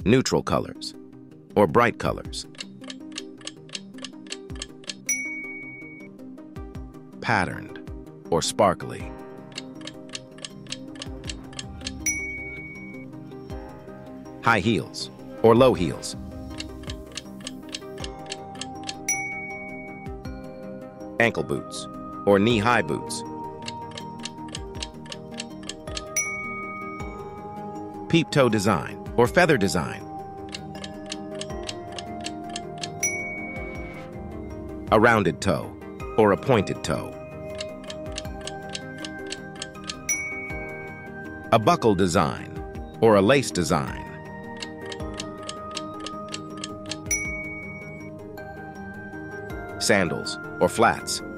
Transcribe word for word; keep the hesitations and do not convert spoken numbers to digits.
neutral colors, or bright colors. Patterned or sparkly. High heels or low heels. Ankle boots or knee-high boots. Peep toe design or feather design. A rounded toe or a pointed toe. A buckle design or a lace design. Sandals or flats.